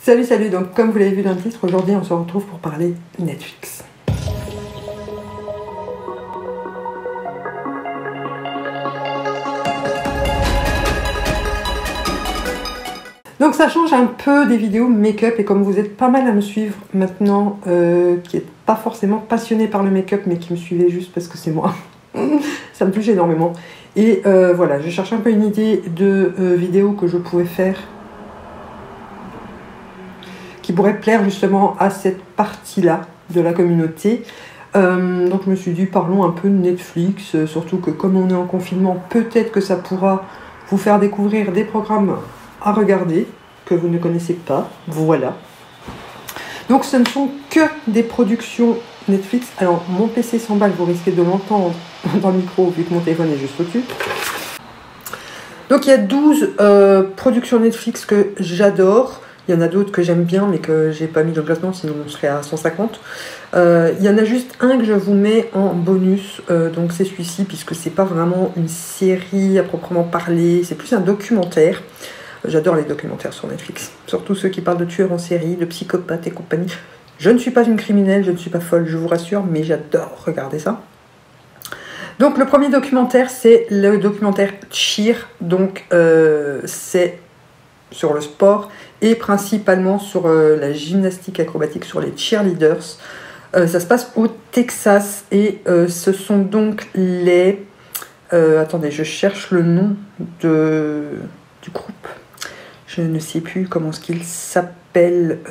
Salut, salut, donc comme vous l'avez vu dans le titre, aujourd'hui on se retrouve pour parler Netflix. Donc ça change un peu des vidéos make-up, et comme vous êtes pas mal à me suivre maintenant, qui n'êtes pas forcément passionné par le make-up, mais qui me suivez juste parce que c'est moi, ça me touche énormément. Et voilà, je cherche un peu une idée de vidéo que je pouvais faire qui pourrait plaire justement à cette partie-là de la communauté. Donc je me suis dit, parlons un peu de Netflix, surtout que comme on est en confinement, peut-être que ça pourra vous faire découvrir des programmes à regarder que vous ne connaissez pas. Voilà. Donc ce ne sont que des productions Netflix. Alors mon PC s'emballe, vous risquez de l'entendre dans le micro vu que mon téléphone est juste au-dessus. Donc il y a 12 productions Netflix que j'adore. Il y en a d'autres que j'aime bien, mais que j'ai pas mis dans le classement, sinon on serait à 150. Il y en a juste un que je vous mets en bonus, donc c'est celui-ci, puisque c'est pas vraiment une série à proprement parler, c'est plus un documentaire. J'adore les documentaires sur Netflix, surtout ceux qui parlent de tueurs en série, de psychopathes et compagnie. Je ne suis pas une criminelle, je ne suis pas folle, je vous rassure, mais j'adore regarder ça. Donc le premier documentaire, c'est le documentaire Cheer, donc c'est sur le sport et principalement sur la gymnastique acrobatique, sur les cheerleaders. Ça se passe au Texas et ce sont donc les... attendez, je cherche le nom du groupe. Je ne sais plus comment ce qu'il s'appelle.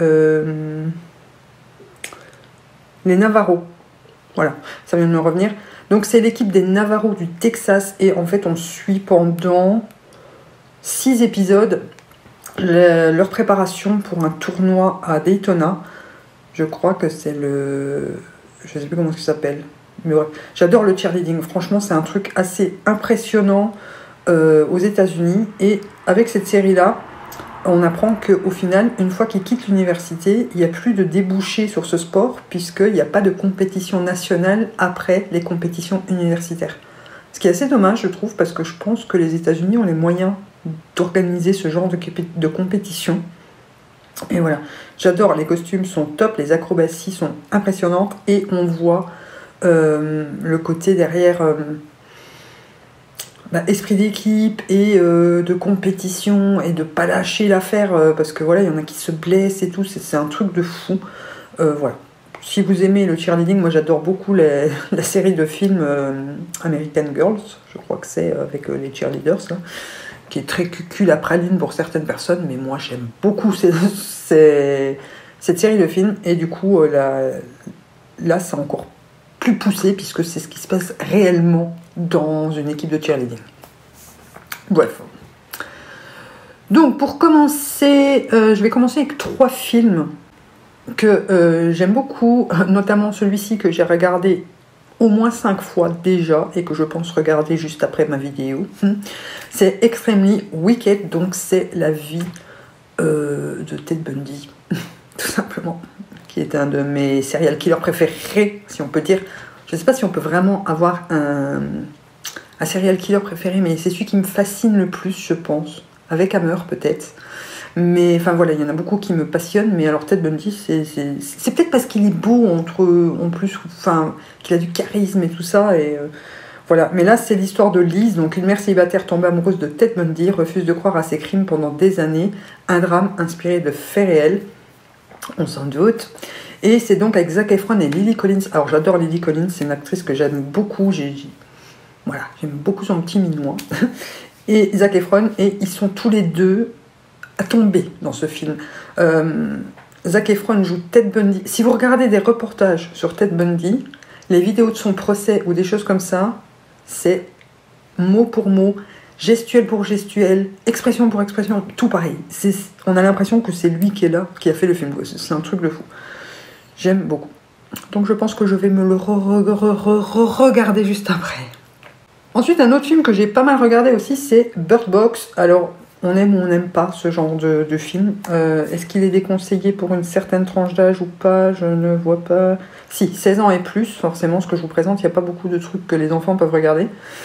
Les Navarros. Voilà, ça vient de me revenir. Donc c'est l'équipe des Navarros du Texas et en fait on suit pendant 6 épisodes leur préparation pour un tournoi à Daytona. Je crois que c'est le... Je ne sais plus comment ça s'appelle. Mais ouais. J'adore le cheerleading. Franchement, c'est un truc assez impressionnant aux États-Unis. Et avec cette série-là, on apprend qu'au final, une fois qu'ils quittent l'université, il n'y a plus de débouchés sur ce sport, puisqu'il n'y a pas de compétition nationale après les compétitions universitaires. Ce qui est assez dommage, je trouve, parce que je pense que les États-Unis ont les moyens d'organiser ce genre de compétition. Et voilà, j'adore, les costumes sont top, les acrobaties sont impressionnantes et on voit le côté derrière esprit d'équipe et de compétition et de pas lâcher l'affaire parce que voilà, il y en a qui se blessent et tout, c'est un truc de fou. Voilà. Si vous aimez le cheerleading, moi j'adore beaucoup la série de films American Girls, je crois que c'est avec les cheerleaders là, qui est très cucul à praline pour certaines personnes, mais moi j'aime beaucoup cette série de films, et du coup là c'est encore plus poussé, puisque c'est ce qui se passe réellement dans une équipe de cheerleading. Bref. Donc pour commencer, je vais commencer avec 3 films que j'aime beaucoup, notamment celui-ci que j'ai regardé au moins 5 fois déjà et que je pense regarder juste après ma vidéo. C'est Extremely Wicked, donc c'est la vie de Ted Bundy, tout simplement, qui est un de mes serial killers préférés, si on peut dire. Je ne sais pas si on peut vraiment avoir un serial killer préféré, mais c'est celui qui me fascine le plus, je pense, avec Hammer peut-être. Mais enfin voilà, il y en a beaucoup qui me passionnent, mais alors Ted Bundy, c'est peut-être parce qu'il est beau en plus, enfin, qu'il a du charisme et tout ça, et voilà. Mais là, c'est l'histoire de Liz, donc une mère célibataire tombée amoureuse de Ted Bundy, refuse de croire à ses crimes pendant des années, un drame inspiré de faits réels, on s'en doute. Et c'est donc avec Zac Efron et Lily Collins. Alors j'adore Lily Collins, c'est une actrice que j'aime beaucoup, voilà, j'aime beaucoup son petit minois. Et Zac Efron, et ils sont tous les deux à tomber dans ce film. Zac Efron joue Ted Bundy. Si vous regardez des reportages sur Ted Bundy, les vidéos de son procès ou des choses comme ça, c'est mot pour mot, gestuelle pour gestuelle, expression pour expression, tout pareil. On a l'impression que c'est lui qui est là, qui a fait le film. C'est un truc de fou. J'aime beaucoup. Donc je pense que je vais me le regarder juste après. Ensuite, un autre film que j'ai pas mal regardé aussi, c'est Bird Box. Alors, on aime ou on n'aime pas ce genre de film. Est-ce qu'il est déconseillé pour une certaine tranche d'âge ou pas? Je ne vois pas. Si, 16 ans et plus, forcément, ce que je vous présente, il n'y a pas beaucoup de trucs que les enfants peuvent regarder.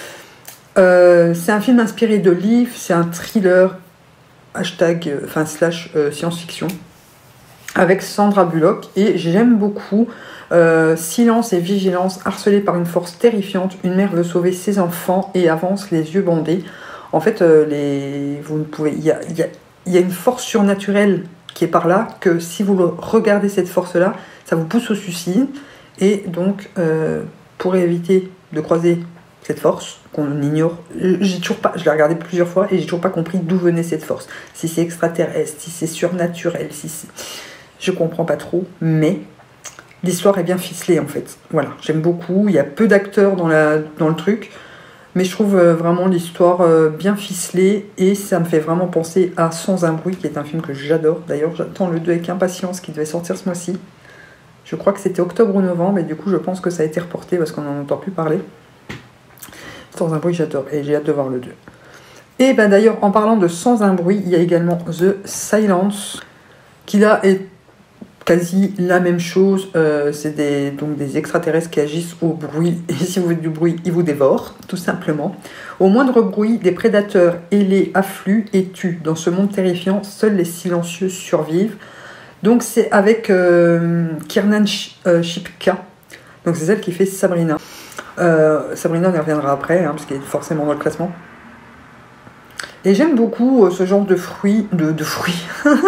C'est un film inspiré de livres, c'est un thriller, / science-fiction. avec Sandra Bullock, et j'aime beaucoup. Silence et vigilance, harcelée par une force terrifiante, une mère veut sauver ses enfants et avance les yeux bandés. En fait, vous ne pouvez, il y a une force surnaturelle qui est par là, que si vous regardez cette force-là, ça vous pousse au suicide. Et donc, pour éviter de croiser cette force qu'on ignore, je l'ai regardé plusieurs fois et j'ai toujours pas compris d'où venait cette force. Si c'est extraterrestre, si c'est surnaturel, je comprends pas trop, mais l'histoire est bien ficelée en fait. Voilà, j'aime beaucoup. Il y a peu d'acteurs dans le truc, mais je trouve vraiment l'histoire bien ficelée et ça me fait vraiment penser à Sans un bruit, qui est un film que j'adore. D'ailleurs, j'attends le 2 avec impatience, qui devait sortir ce mois-ci. Je crois que c'était octobre ou novembre, et du coup, je pense que ça a été reporté parce qu'on n'en entend plus parler. Sans un bruit, j'adore et j'ai hâte de voir le 2. Et ben d'ailleurs, en parlant de Sans un bruit, il y a également The Silence, qui là est quasi la même chose. C'est des extraterrestres qui agissent au bruit, et si vous faites du bruit, ils vous dévorent, tout simplement. Au moindre bruit, des prédateurs ailés affluent et tuent. Dans ce monde terrifiant, seuls les silencieux survivent. Donc c'est avec Kiernan Shipka, donc c'est celle qui fait Sabrina. Sabrina, on y reviendra après, parce qu'elle est forcément dans le classement. Et j'aime beaucoup ce genre de fruits, de fruits.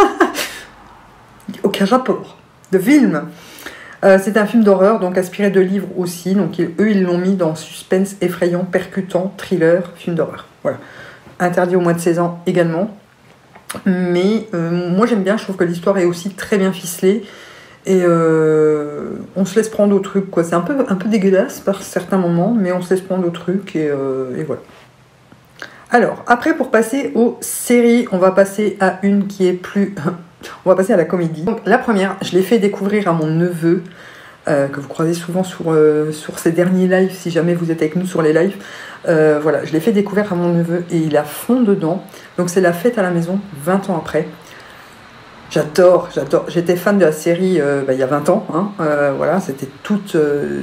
Aucun rapport, de film. C'est un film d'horreur, donc inspiré de livres aussi. Donc eux, ils l'ont mis dans suspense effrayant, percutant, thriller, film d'horreur. Voilà. Interdit au moins de 16 ans également. Mais moi j'aime bien, je trouve que l'histoire est aussi très bien ficelée. Et on se laisse prendre au truc, quoi. C'est un peu dégueulasse par certains moments, mais on se laisse prendre au truc et voilà. Alors, après, pour passer aux séries, on va passer à une qui est plus... on va passer à la comédie. Donc, la première, je l'ai fait découvrir à mon neveu, que vous croisez souvent sur ces derniers lives, si jamais vous êtes avec nous sur les lives. Voilà, je l'ai fait découvrir à mon neveu et il est à fond dedans. Donc, c'est La Fête à la maison, 20 ans après. J'adore. J'étais fan de la série il y a 20 ans. Voilà, c'était toute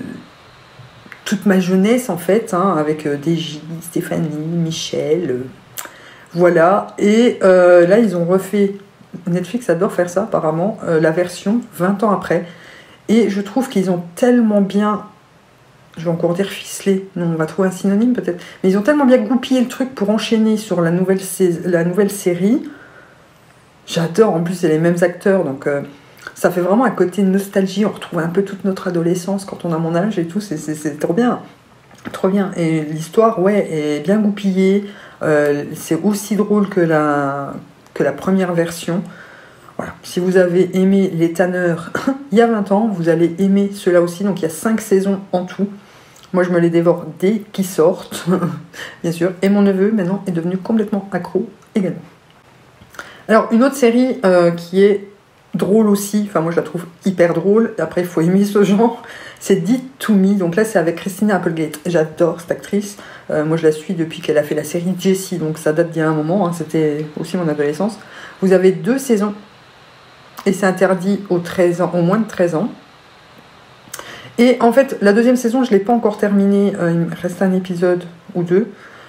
ma jeunesse en fait, avec Déji, Stéphanie, Michel. Voilà. Et là, ils ont refait. Netflix adore faire ça apparemment, la version 20 ans après. Et je trouve qu'ils ont tellement bien. Je vais encore dire ficelé. Non, on va trouver un synonyme peut-être. Mais ils ont tellement bien goupillé le truc pour enchaîner sur la nouvelle série. J'adore, en plus c'est les mêmes acteurs, donc ça fait vraiment un côté de nostalgie, on retrouve un peu toute notre adolescence quand on a mon âge et tout, c'est trop bien, trop bien. Et l'histoire, ouais, est bien goupillée, c'est aussi drôle que la première version. Voilà. Si vous avez aimé Les Tanneurs il y a 20 ans, vous allez aimer ceux-là aussi, donc il y a 5 saisons en tout. Moi je me les dévore dès qu'ils sortent, bien sûr, et mon neveu maintenant est devenu complètement accro également. Alors, une autre série qui est drôle aussi, enfin moi je la trouve hyper drôle, après il faut aimer ce genre, c'est Dead to Me, donc là c'est avec Christina Applegate, j'adore cette actrice, moi je la suis depuis qu'elle a fait la série Jessie, donc ça date d'il y a un moment, c'était aussi mon adolescence. Vous avez 2 saisons, et c'est interdit aux moins de 13 ans. Et en fait, la deuxième saison, je ne l'ai pas encore terminée, il me reste un épisode ou 2,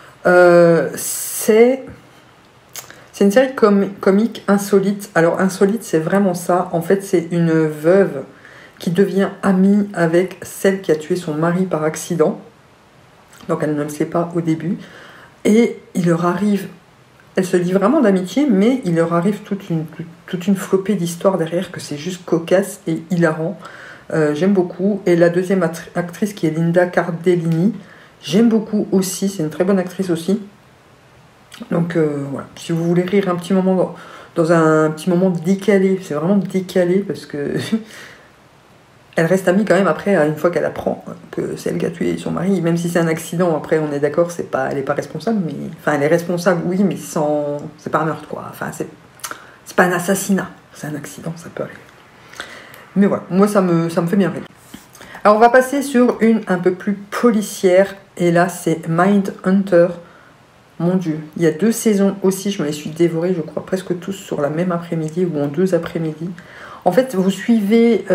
c'est une série comique insolite. Alors insolite, c'est vraiment ça. En fait, c'est une veuve qui devient amie avec celle qui a tué son mari par accident. Donc elle ne le sait pas au début. Et il leur arrive... Elle se lie vraiment d'amitié, mais il leur arrive toute une flopée d'histoires derrière, que c'est juste cocasse et hilarant. J'aime beaucoup. Et la deuxième actrice, qui est Linda Cardellini, j'aime beaucoup aussi. C'est une très bonne actrice aussi. Donc voilà, si vous voulez rire un petit moment dans un petit moment décalé, c'est vraiment décalé parce que elle reste amie quand même après, une fois qu'elle apprend que c'est elle qui a tué son mari, même si c'est un accident, après on est d'accord, elle est pas responsable, mais enfin elle est responsable oui, mais c'est pas un meurtre quoi, enfin c'est pas un assassinat, c'est un accident, ça peut arriver. Mais voilà, moi ça me fait bien rire. Alors on va passer sur une un peu plus policière, et là c'est Mindhunter. Mon Dieu, il y a 2 saisons aussi, je me les suis dévorées, je crois, presque tous sur la même après-midi ou en 2 après-midi. En fait, vous suivez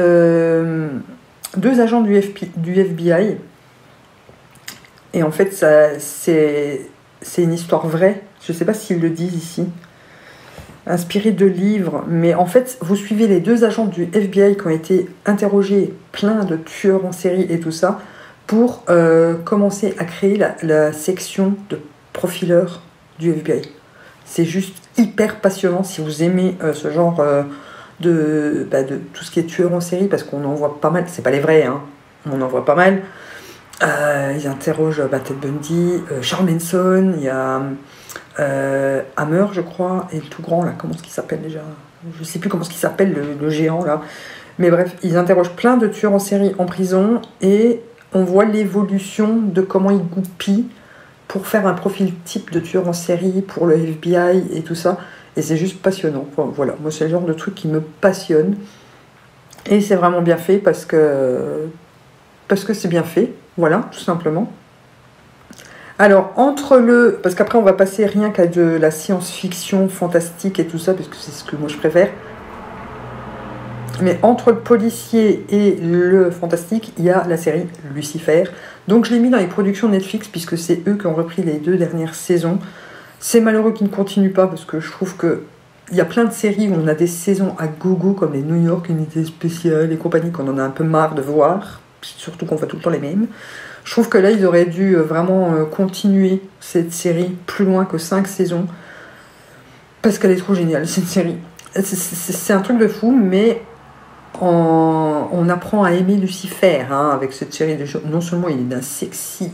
2 agents du FBI. Et en fait, c'est une histoire vraie. Je ne sais pas s'ils le disent ici. inspiré de livres, mais en fait, vous suivez les 2 agents du FBI qui ont été interrogés, plein de tueurs en série et tout ça, pour commencer à créer la section de profileurs du FBI. C'est juste hyper passionnant si vous aimez ce genre de tout ce qui est tueur en série, parce qu'on en voit pas mal, c'est pas les vrais, hein, on en voit pas mal. Ils interrogent Ted Bundy, Charles Manson, il y a Hammer, je crois, et le tout grand, là, comment est-ce qu'il s'appelle déjà? Je sais plus comment est-ce qu'il s'appelle, le géant, là. Mais bref, ils interrogent plein de tueurs en série en prison, et on voit l'évolution de comment ils goupillent pour faire un profil type de tueur en série pour le FBI et tout ça. Et c'est juste passionnant. Voilà, moi c'est le genre de truc qui me passionne. Et c'est vraiment bien fait parce que c'est bien fait. Voilà, tout simplement. Alors, parce qu'après on va passer rien qu'à de la science-fiction fantastique et tout ça, parce que c'est ce que moi je préfère. Mais entre le policier et le fantastique, il y a la série Lucifer. Donc je l'ai mis dans les productions Netflix, puisque c'est eux qui ont repris les 2 dernières saisons. C'est malheureux qu'ils ne continuent pas, parce que je trouve qu'il y a plein de séries où on a des saisons à gogo, comme les New York Unités Spéciales et compagnie, qu'on en a un peu marre de voir, surtout qu'on voit tout le temps les mêmes. Je trouve que là, ils auraient dû vraiment continuer cette série plus loin que 5 saisons, parce qu'elle est trop géniale, cette série. C'est un truc de fou, mais on apprend à aimer Lucifer avec cette série. Non seulement il est d'un sexy,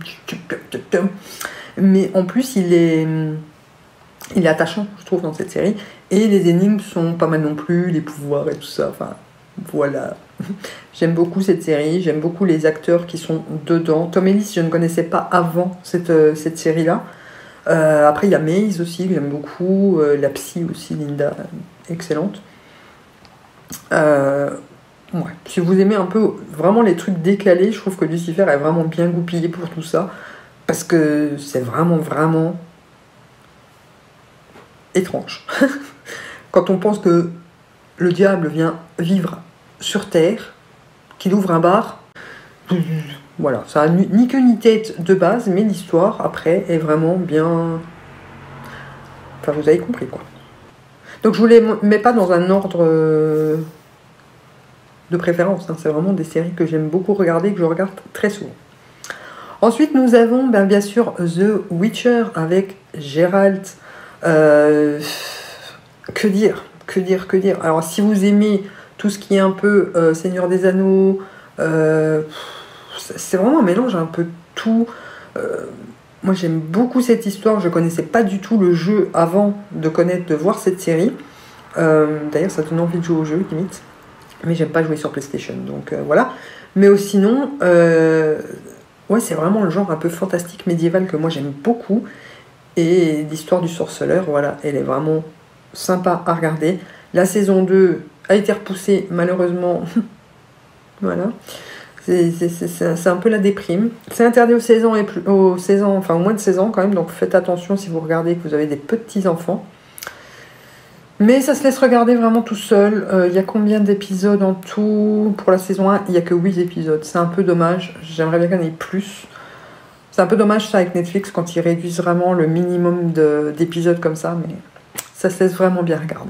mais en plus il est attachant, je trouve, dans cette série. Et les énigmes sont pas mal non plus, les pouvoirs et tout ça. Enfin, voilà. J'aime beaucoup cette série, j'aime beaucoup les acteurs qui sont dedans. Tom Ellis, je ne connaissais pas avant cette série-là. Après, il y a Maze aussi, que j'aime beaucoup. La psy aussi, Linda, excellente. Ouais. Si vous aimez un peu vraiment les trucs décalés, je trouve que Lucifer est vraiment bien goupillé pour tout ça, parce que c'est vraiment étrange. Quand on pense que le diable vient vivre sur Terre, qu'il ouvre un bar, voilà, ça a ni queue ni tête de base, mais l'histoire après est vraiment bien... Enfin, vous avez compris quoi. Donc je vous les mets pas dans un ordre de préférence, hein. C'est vraiment des séries que j'aime beaucoup regarder et que je regarde très souvent. Ensuite nous avons bien sûr The Witcher avec Geralt. Que dire. Alors si vous aimez tout ce qui est un peu Seigneur des Anneaux, c'est vraiment un mélange un peu de tout. Moi j'aime beaucoup cette histoire, je connaissais pas du tout le jeu avant de voir cette série. D'ailleurs ça donne envie de jouer au jeu limite, mais j'aime pas jouer sur PlayStation, donc voilà. Mais sinon, ouais, c'est vraiment le genre un peu fantastique médiéval que moi j'aime beaucoup. Et l'histoire du sorceleur, voilà, elle est vraiment sympa à regarder. La saison 2 a été repoussée malheureusement. Voilà. C'est un peu la déprime. C'est interdit aux 16 ans enfin au moins de 16 ans quand même, donc faites attention si vous regardez que vous avez des petits enfants. Mais ça se laisse regarder vraiment tout seul. Il y a combien d'épisodes en tout? Pour la saison 1, il n'y a que 8 épisodes. C'est un peu dommage. J'aimerais bien qu'il y en ait plus. C'est un peu dommage ça avec Netflix quand ils réduisent vraiment le minimum d'épisodes comme ça, mais ça se laisse vraiment bien regarder.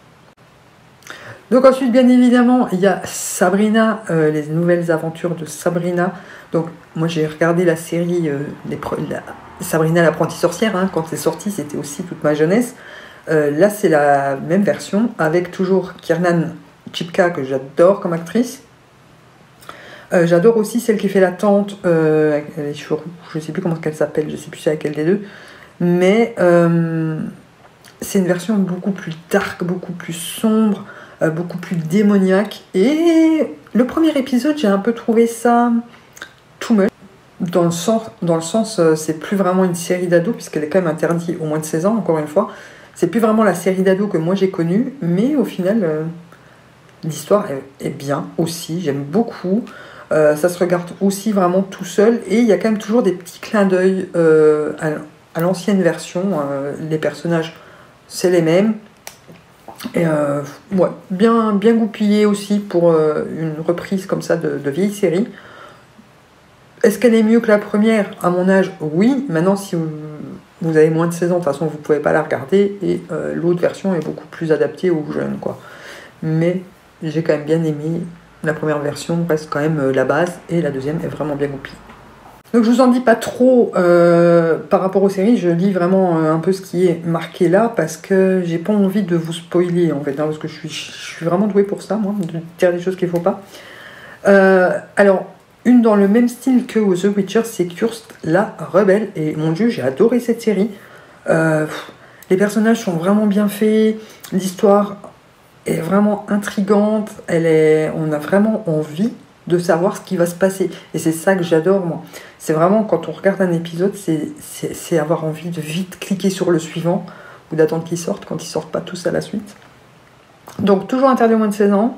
Donc ensuite, bien évidemment, il y a Sabrina, les nouvelles aventures de Sabrina. Donc moi j'ai regardé la série Sabrina l'apprentie sorcière, hein, quand c'est sorti, c'était aussi toute ma jeunesse. Là c'est la même version, avec toujours Kiernan Shipka, que j'adore comme actrice. J'adore aussi celle qui fait la tante, avec les cheveux roux, je ne sais plus comment elle s'appelle, je ne sais plus c'est laquelle des deux. Mais c'est une version beaucoup plus dark, beaucoup plus sombre, beaucoup plus démoniaque. Et le premier épisode, j'ai un peu trouvé ça too much. Dans le sens c'est plus vraiment une série d'ados, puisqu'elle est quand même interdite au moins de 16 ans, encore une fois. C'est plus vraiment la série d'ados que moi j'ai connue, mais au final, l'histoire est bien aussi, j'aime beaucoup. Ça se regarde aussi vraiment tout seul, et il y a quand même toujours des petits clins d'œil à l'ancienne version. Les personnages, c'est les mêmes. Et ouais, bien goupillé aussi pour une reprise comme ça de vieille série. Est-ce qu'elle est mieux que la première? À mon âge, oui. Maintenant, si vous avez moins de 16 ans, de toute façon vous ne pouvez pas la regarder, et l'autre version est beaucoup plus adaptée aux jeunes, quoi. Mais j'ai quand même bien aimé la première version, reste quand même la base, et la deuxième est vraiment bien goupille. Donc je vous en dis pas trop par rapport aux séries, je lis vraiment un peu ce qui est marqué là, parce que j'ai pas envie de vous spoiler en fait, hein, parce que je suis vraiment douée pour ça, moi, de dire des choses qu'il faut pas. Alors, une dans le même style que The Witcher, c'est Cursed la Rebelle, et mon dieu, j'ai adoré cette série. Les personnages sont vraiment bien faits, l'histoire est vraiment intrigante, on a vraiment envie de savoir ce qui va se passer. Et c'est ça que j'adore, moi. C'est vraiment, quand on regarde un épisode, c'est avoir envie de vite cliquer sur le suivant, ou d'attendre qu'ils sortent, quand ils sortent pas tous à la suite. Donc, toujours interdit aux moins de 16 ans.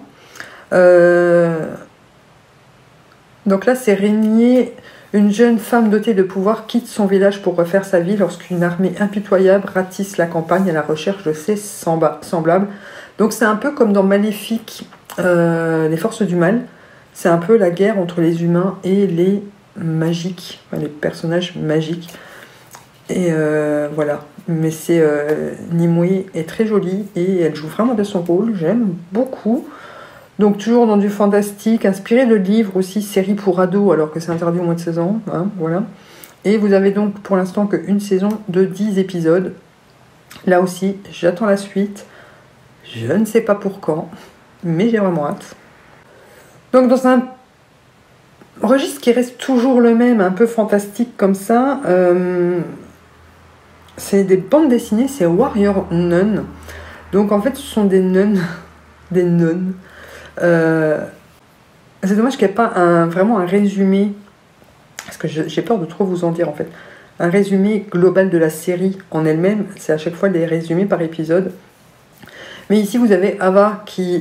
Donc là, c'est Régnier, une jeune femme dotée de pouvoir, quitte son village pour refaire sa vie lorsqu'une armée impitoyable ratisse la campagne à la recherche de ses semblables. Donc c'est un peu comme dans Maléfique, les forces du mal. C'est un peu la guerre entre les humains et les magiques, enfin, les personnages magiques. Et voilà. Mais Nimue est très jolie et elle joue vraiment de son rôle. J'aime beaucoup. Donc toujours dans du fantastique, inspiré de livres aussi, série pour ados, alors que c'est interdit au moins de 16 ans. Hein, voilà. Et vous avez donc pour l'instant qu'une saison de 10 épisodes. Là aussi, j'attends la suite. Je ne sais pas pour quand, mais j'ai vraiment hâte. Donc dans un registre qui reste toujours le même, un peu fantastique comme ça, c'est des bandes dessinées, c'est Warrior Nun. Donc en fait ce sont des nonnes, des nonnes. C'est dommage qu'il n'y ait pas vraiment un résumé, parce que j'ai peur de trop vous en dire en fait. Un résumé global de la série en elle-même, c'est à chaque fois des résumés par épisode. Mais ici vous avez Ava qui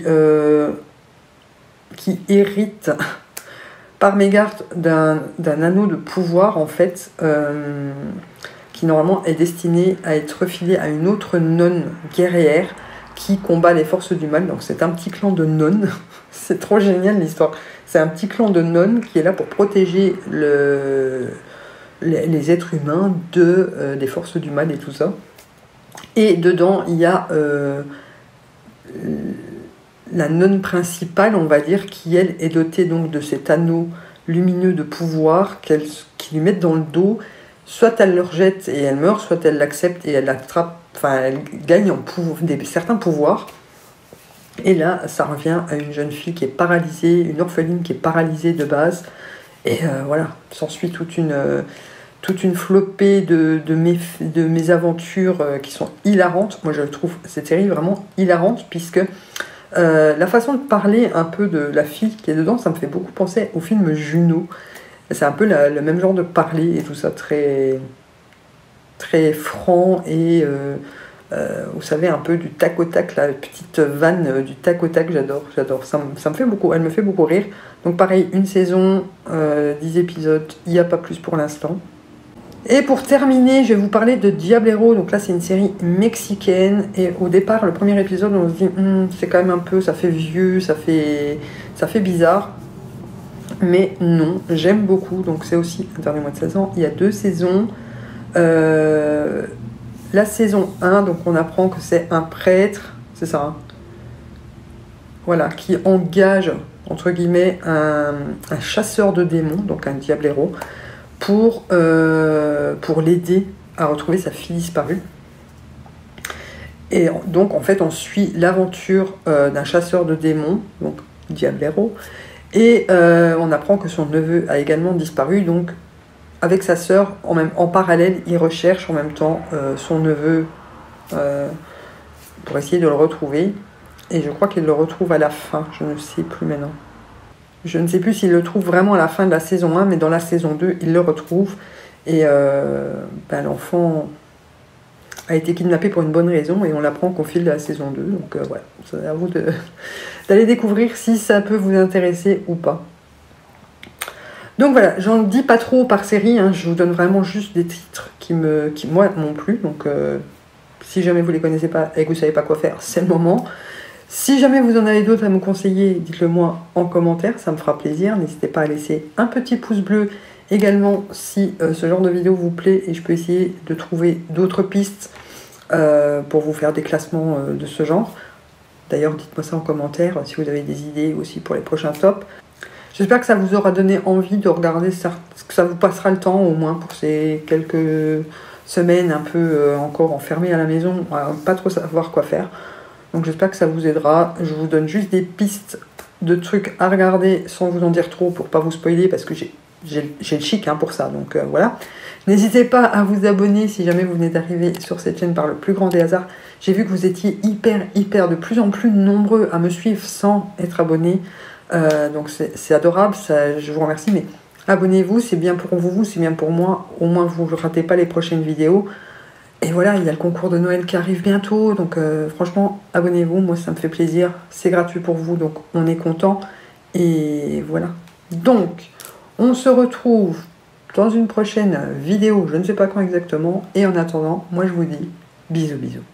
hérite par mégarde d'un anneau de pouvoir en fait, qui normalement est destiné à être refilé à une autre nonne guerrière qui combat les forces du mal. Donc c'est un petit clan de nonnes. C'est trop génial l'histoire. C'est un petit clan de nonnes qui est là pour protéger les êtres humains des forces du mal et tout ça. Et dedans, il y a la nonne principale, on va dire, qui elle est dotée donc de cet anneau lumineux de pouvoir qu'ils lui mettent dans le dos. Soit elle le rejette et elle meurt, soit elle l'accepte et elle attrape, enfin elle gagne certains pouvoirs. Et là, ça revient à une jeune fille qui est paralysée, une orpheline qui est paralysée de base. Et voilà, s'ensuit toute une flopée de mésaventures qui sont hilarantes. Moi, je trouve cette série vraiment hilarante, puisque la façon de parler un peu de la fille qui est dedans, ça me fait beaucoup penser au film Juno. C'est un peu le même genre de parler et tout ça, très, très franc et vous savez, un peu du tac au tac, la petite vanne du tac au tac, j'adore. Ça me fait beaucoup, elle me fait beaucoup rire. Donc pareil, une saison, 10 épisodes, il n'y a pas plus pour l'instant. Et pour terminer, je vais vous parler de Diablero. Donc là, c'est une série mexicaine. Et au départ, le premier épisode, on se dit, c'est quand même un peu, ça fait vieux, ça fait bizarre. Mais non, j'aime beaucoup. Donc c'est aussi interdit moins de 16 ans. Il y a 2 saisons. La saison 1, donc on apprend que c'est un prêtre, c'est ça, hein, voilà, qui engage, entre guillemets, un chasseur de démons, donc un diablero, pour l'aider à retrouver sa fille disparue. Et donc, en fait, on suit l'aventure d'un chasseur de démons, donc diablero, et on apprend que son neveu a également disparu, donc avec sa sœur, en parallèle, il recherche en même temps son neveu pour essayer de le retrouver. Et je crois qu'il le retrouve à la fin, je ne sais plus maintenant. Je ne sais plus s'il le trouve vraiment à la fin de la saison 1, mais dans la saison 2, il le retrouve. Et l'enfant a été kidnappé pour une bonne raison, et on l'apprend qu'au fil de la saison 2. Donc voilà, c'est à vous d'aller découvrir si ça peut vous intéresser ou pas. Donc voilà, j'en dis pas trop par série, hein, je vous donne vraiment juste des titres qui moi m'ont plu. Donc si jamais vous les connaissez pas et que vous savez pas quoi faire, c'est le moment. Si jamais vous en avez d'autres à me conseiller, dites-le moi en commentaire, ça me fera plaisir. N'hésitez pas à laisser un petit pouce bleu également si ce genre de vidéo vous plaît et je peux essayer de trouver d'autres pistes pour vous faire des classements de ce genre. D'ailleurs, dites-moi ça en commentaire si vous avez des idées aussi pour les prochains tops. J'espère que ça vous aura donné envie de regarder ça, que ça vous passera le temps au moins pour ces quelques semaines un peu encore enfermées à la maison, pas trop savoir quoi faire. Donc j'espère que ça vous aidera. Je vous donne juste des pistes de trucs à regarder sans vous en dire trop pour pas vous spoiler parce que j'ai le chic pour ça. Donc voilà. N'hésitez pas à vous abonner si jamais vous venez d'arriver sur cette chaîne par le plus grand des hasards. J'ai vu que vous étiez hyper de plus en plus nombreux à me suivre sans être abonnés. Donc c'est adorable, ça, je vous remercie. Mais abonnez-vous, c'est bien pour vous, c'est bien pour moi. Au moins vous ne ratez pas les prochaines vidéos. Et voilà, il y a le concours de Noël qui arrive bientôt, donc franchement, abonnez-vous, moi ça me fait plaisir, c'est gratuit pour vous, donc on est content. Et voilà. Donc, on se retrouve dans une prochaine vidéo, je ne sais pas quand exactement, et en attendant, moi je vous dis bisous.